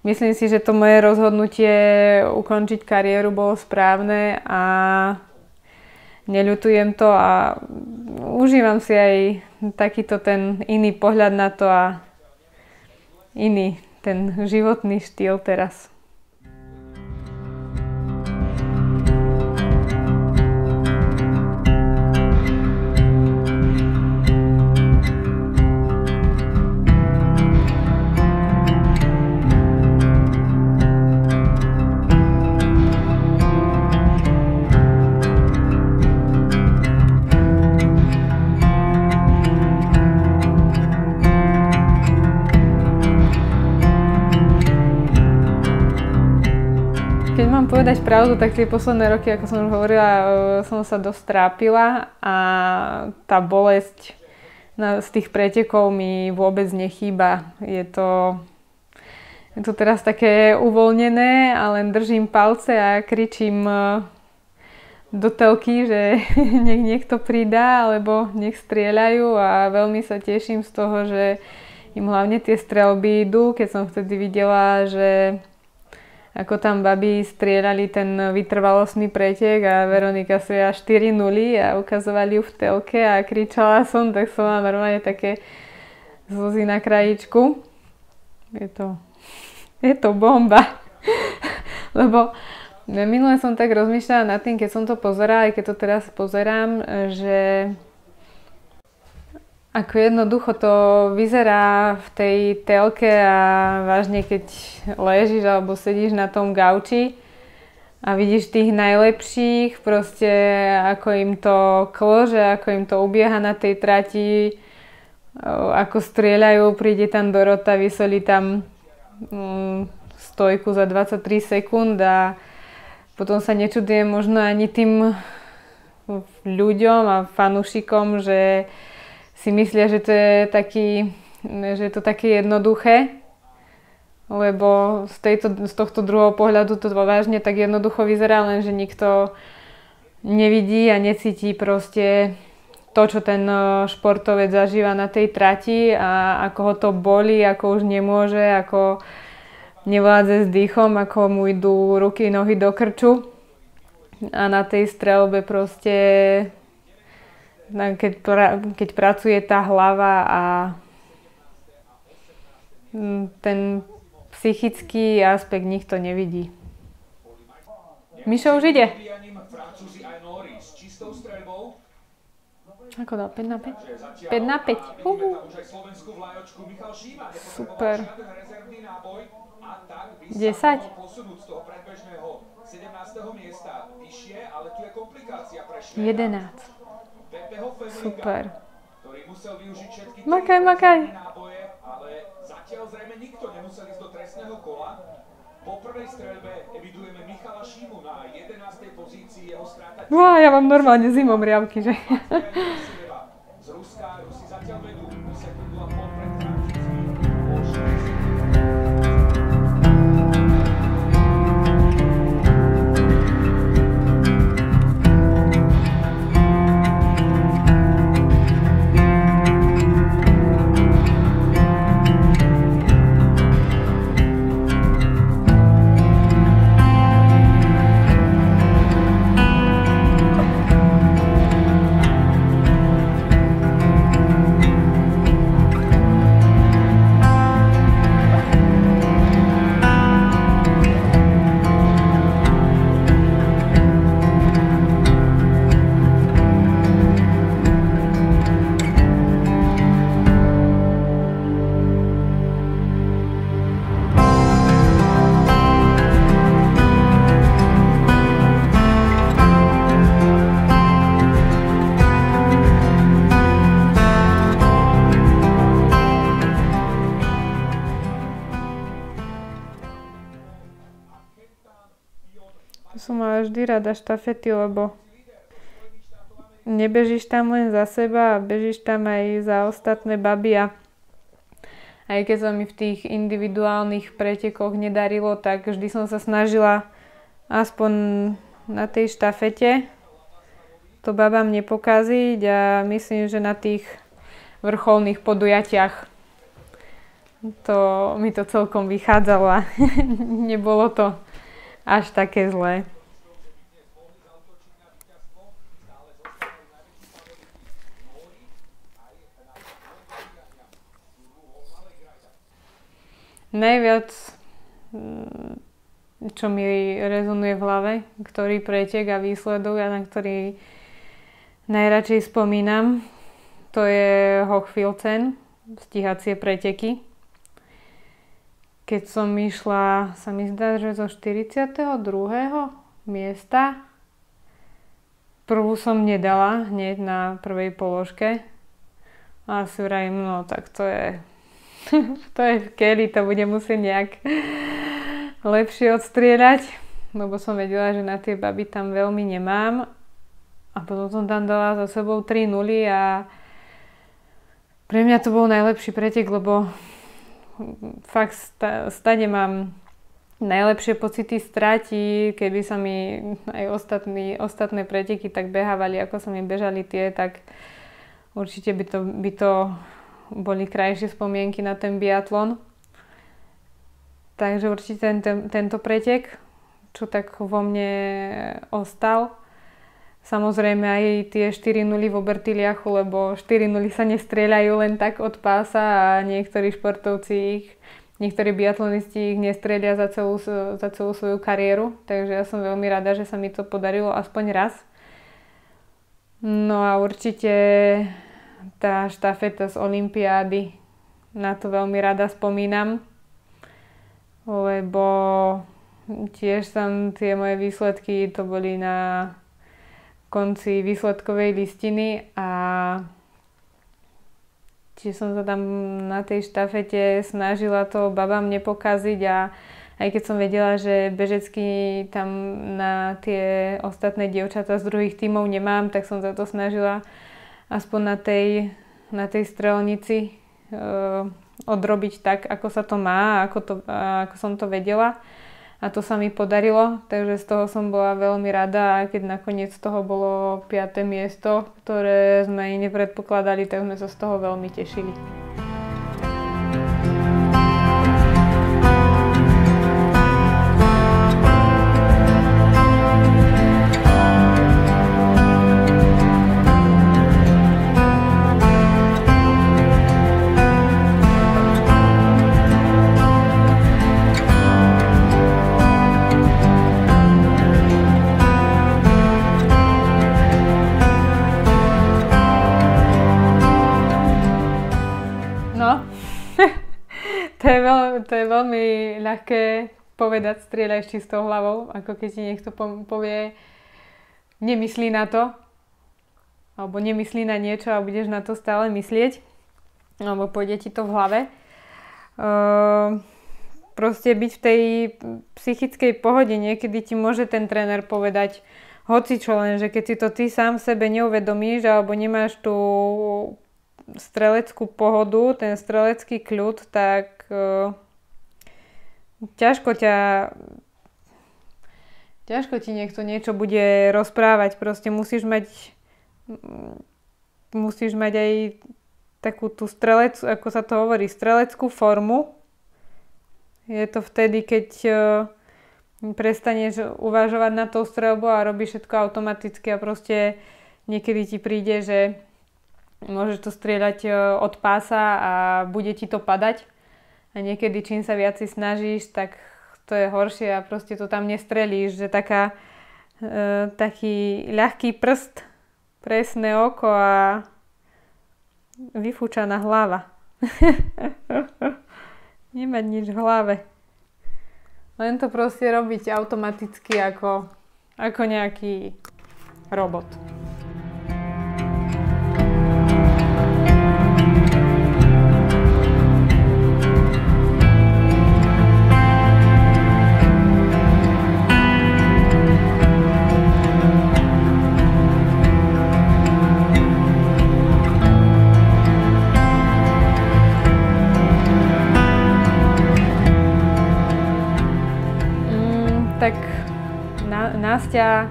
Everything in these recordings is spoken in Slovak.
myslím si, že to moje rozhodnutie ukončiť kariéru bolo správne a neľutujem to a užívam si aj takýto ten iný pohľad na to a iný ten životný štýl teraz. Keď mám povedať pravdu, tak tie posledné roky, ako som už hovorila, som sa dosť trápila a tá bolesť z tých pretekov mi vôbec nechýba. Je to teraz také uvoľnené a len držím palce a kričím do telky, že nech niekto pridá alebo nech strieľajú a veľmi sa teším z toho, že im hlavne tie streľby idú. Keď som vtedy videla, že ako tam babi strieľali ten vytrvalostný pretek a Veronika strieľala 4-0 a ukazovali ju v telke a kričala som, tak som mala normálne také slzy na krajičku. Je to bomba. Lebo minule som tak rozmýšľala nad tým, keď som to pozerala, aj keď to teraz pozerám, že ako jednoducho to vyzerá v tej telke a vážne keď ležíš alebo sedíš na tom gauči a vidíš tých najlepších, proste ako im to klože, ako im to ubieha na tej trati, ako strieľajú, príde tam Dorota, vysolí tam stojku za 23 sekúnd a potom sa nečudujem možno ani tým ľuďom a fanúšikom, že si myslia, že je to také jednoduché, lebo z tohto druhého pohľadu to vážne tak jednoducho vyzerá, len že nikto nevidí a necíti proste to, čo ten športovec zažíva na tej trati a ako ho to bolí, ako už nemôže, ako nevládze s dýchom, ako mu idú ruky, nohy do krču a na tej streľbe proste keď pracuje tá hlava a ten psychický aspekt nikto nevidí. Mišo už ide. Ako dal? 5-5? 5-5. Super. 10? 11. Super. Makaj. Ale zatiaľ zrejme nikto nemusel ísť do trestného kola. Po prvej streľbe evidujeme Michala Šímu na 11. pozícii, jeho stráta... Ja mám normálne zimom riavky, že? Z Ruska Rusi zatiaľ vedú o sekundu a pol pred Som mala vždy rada štafety, lebo nebežíš tam len za seba, bežíš tam aj za ostatné baby a aj keď sa mi v tých individuálnych pretekoch nedarilo, tak vždy som sa snažila aspoň na tej štafete to babám nepokaziť a myslím, že na tých vrcholných podujatiach mi to celkom vychádzalo a nebolo to až také zlé. Najviac, čo mi rezonuje v hlave, ktorý pretek a výsledok a na ktorý najradšej spomínam, to je Hochfilzen, stíhacie preteky. Keď som išla, sa mi zdá, že zo 42. miesta, prvú som nedala hneď na prvej položke a si vrajím, no tak to je to je v keli, to bude musieť nejak lepšie odstrieľať, lebo som vedela, že na tie baby tam veľmi nemám. A potom som tam dala za sebou 3-0 a pre mňa to bol najlepší pretek, lebo fakt stade mám najlepšie pocity stráti, keby sa mi aj ostatné preteky tak behávali, ako sa mi bežali tie, tak určite by to boli krajšie spomienky na ten biatlon. Takže určite tento pretek, čo tak vo mne ostal. Samozrejme aj tie 4-0 v Obertiliachu, lebo 4-0 sa nestrieľajú len tak od pása a niektorí biatlonisti ich nestrieľia za celú svoju kariéru. Takže ja som veľmi rada, že sa mi to podarilo aspoň raz. No a určite tá štafeta z olympiády, na to veľmi rada spomínam, lebo tiež tam tie moje výsledky, to boli na konci výsledkovej listiny a tiež som sa tam na tej štafete snažila to babám nepokaziť a aj keď som vedela, že bežecky tam na tie ostatné dievčatá z druhých tímov nemám, tak som sa to snažila aspoň na tej strelnici odrobiť tak, ako sa to má, ako som to vedela. A to sa mi podarilo, takže z toho som bola veľmi rada a keď nakoniec z toho bolo 5. miesto, ktoré sme ani nepredpokladali, tak sme sa z toho veľmi tešili. To je veľmi ľahké povedať, strieľaj s čistou hlavou, ako keď ti niekto povie, nemyslí na to, alebo nemyslí na niečo a budeš na to stále myslieť, alebo pôjde ti to v hlave. Proste byť v tej psychickej pohode, niekedy ti môže ten tréner povedať hocičo, len že keď si to ty sám sebe neuvedomíš, alebo nemáš tú streleckú pohodu, ten strelecký kľud, tak ťažko ti niekto niečo bude rozprávať. Proste musíš mať aj takú tú ako sa to hovorí, streleckú formu. Je to vtedy, keď prestaneš uvažovať na tou streľbou a robíš všetko automaticky a proste niekedy ti príde, že môžeš to strieľať od pása a bude ti to padať. A niekedy, čím sa viac si snažíš, tak to je horšie a proste to tam nestrelíš, že taký ľahký prst, presné oko a vyfúčaná hlava. Nemať nič v hlave. Len to proste robiť automaticky ako nejaký robot. Tak Nastia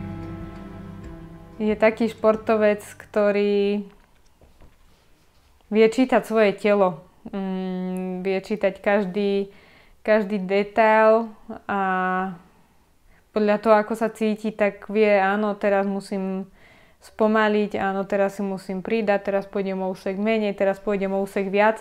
je taký športovec, ktorý vie čítať svoje telo. vie čítať každý detail a podľa toho, ako sa cíti, tak vie, áno, teraz musím spomaliť, áno, teraz si musím pridať, teraz pôjdem o úsek menej, teraz pôjdem o úsek viac.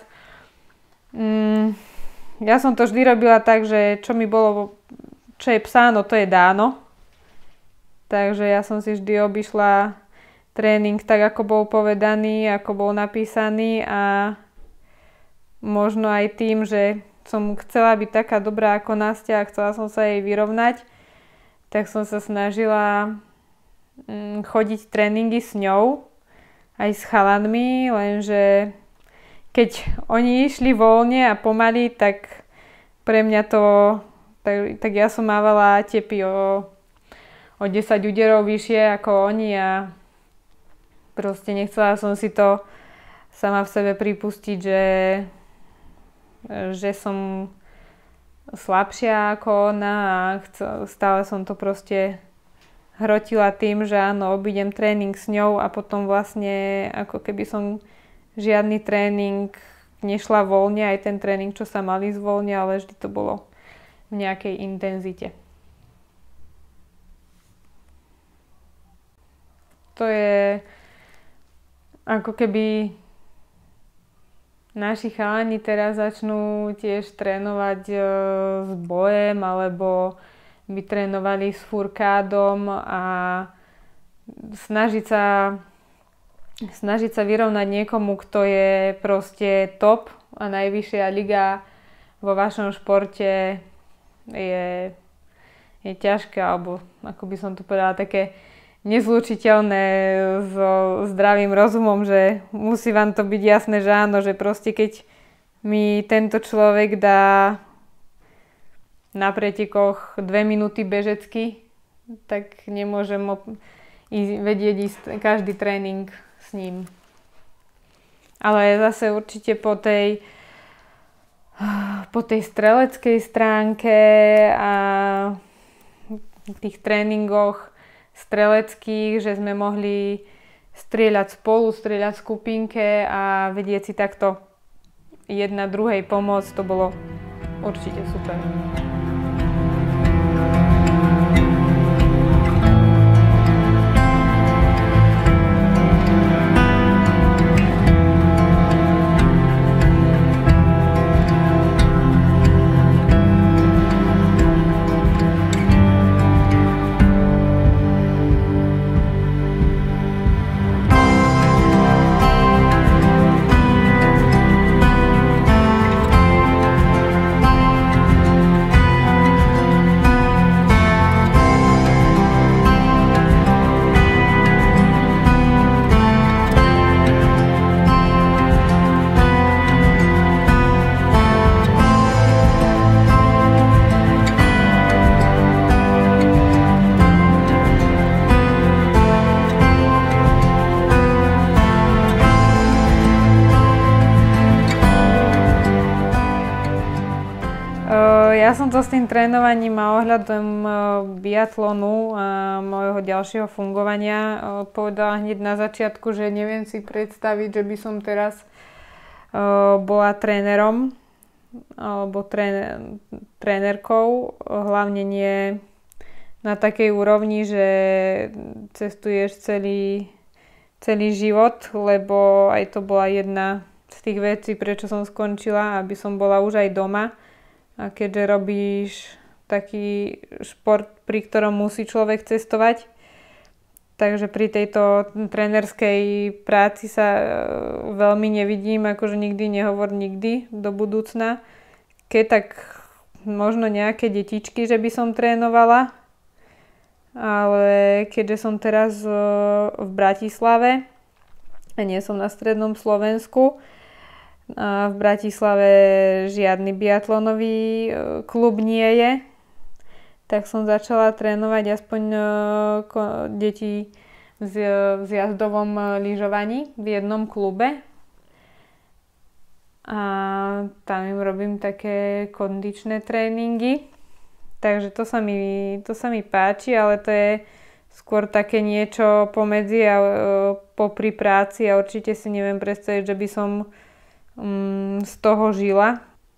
Ja som to vždy robila tak, že čo je psáno, to je dáno. Takže ja som si vždy obišla tréning tak, ako bol povedaný, ako bol napísaný a možno aj tým, že som chcela byť taká dobrá ako Nastia a chcela som sa jej vyrovnať, tak som sa snažila chodiť tréningy s ňou, aj s chalanmi, lenže keď oni išli voľne a pomaly, tak pre mňa tak ja som mávala tepy o 10 úderov vyššie ako oni a proste nechcela som si to sama v sebe pripustiť, že som slabšia ako ona a stále som to proste hrotila tým, že áno, obídem tréning s ňou a potom vlastne ako keby som žiadny tréning nešla voľne, aj ten tréning, čo sa mali zvoľne, ale vždy to bolo v nejakej intenzite. To je ako keby naši chalani teraz začnú tiež trénovať s bojem alebo by trénovali s furkádom a snažiť sa vyrovnať niekomu, kto je proste top a najvyššia liga vo vašom športe je ťažké, alebo ako by som to povedala, také nezlučiteľné so zdravým rozumom, že musí vám to byť jasné, že áno, že proste keď mi tento človek dá na pretekoch 2 minúty bežecky, tak nemôžem vedieť ísť každý tréning s ním. Ale zase určite po tej streleckej stránke a tých tréningoch streleckých, že sme mohli strieľať spolu, strieľať v skupinke a vedieť si takto jedna druhej pomôcť, to bolo určite super. Ja som to s tým trénovaním a ohľadom biatlonu a môjho ďalšieho fungovania povedala hneď na začiatku, že neviem si predstaviť, že by som teraz bola trénerom alebo trénerkou, hlavne nie na takej úrovni, že cestuješ celý život, lebo aj to bola jedna z tých vecí, prečo som skončila, aby som bola už aj doma. A keďže robíš taký šport, pri ktorom musí človek cestovať, takže pri tejto trénerskej práci sa veľmi nevidím, akože nikdy nehovor nikdy do budúcna. Keď tak možno nejaké detičky, že by som trénovala, ale keďže som teraz v Bratislave a nie som na strednom Slovensku, a v Bratislave žiadny biatlonový klub nie je, tak som začala trénovať aspoň deti v zjazdovom lyžovaní v jednom klube. A tam im robím také kondičné tréningy. Takže to sa mi páči, ale to je skôr také niečo pomedzi a popri práci a určite si neviem predstaviť, že by som z toho žila.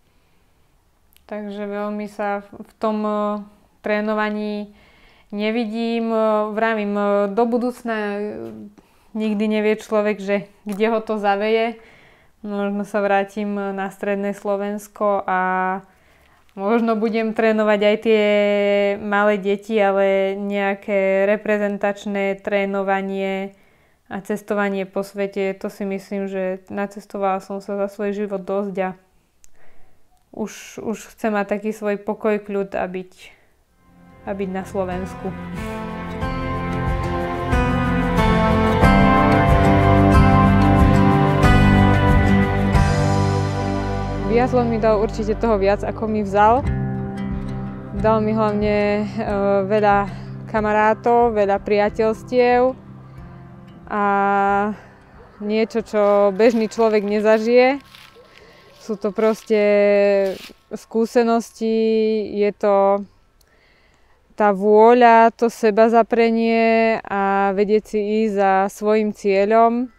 Takže veľmi sa v tom trénovaní nevidím. Vravím, do budúcna nikdy nevie človek, že kde ho to zaveje. Možno sa vrátim na stredné Slovensko a možno budem trénovať aj tie malé deti, ale nejaké reprezentačné trénovanie a cestovanie po svete, to si myslím, že nacestovala som sa za svoj život dosť a už chcem mať taký svoj pokoj, kľud a byť na Slovensku. Biatlon mi dal určite toho viac, ako mi vzal. Dal mi hlavne veľa kamarátov, veľa priateľstiev a niečo, čo bežný človek nezažije. Sú to proste skúsenosti, je to tá vôľa, to sebazaprenie a vedieť si ísť za svojím cieľom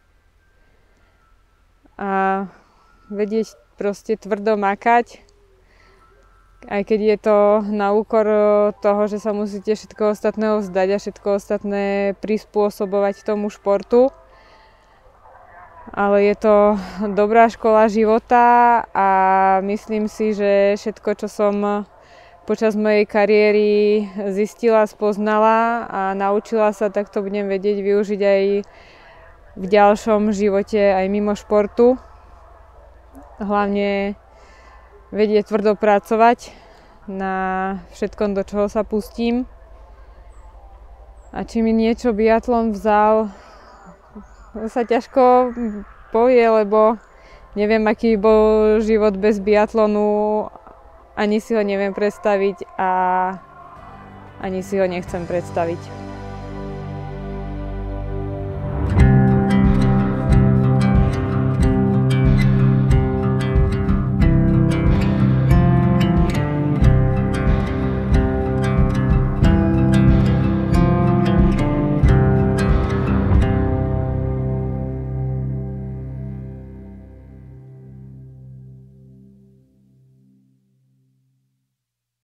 a vedieť proste tvrdo makať, aj keď je to na úkor toho, že sa musíte všetko ostatného vzdať a všetko ostatné prispôsobovať tomu športu. Ale je to dobrá škola života a myslím si, že všetko, čo som počas mojej kariéry zistila, spoznala a naučila sa, tak to budem vedieť využiť aj v ďalšom živote, aj mimo športu. Hlavne vedieť tvrdo pracovať na všetkom, do čoho sa pustím. A či mi niečo biatlon vzal, sa ťažko povie, lebo neviem, aký bol život bez biatlonu, ani si ho neviem predstaviť a ani si ho nechcem predstaviť.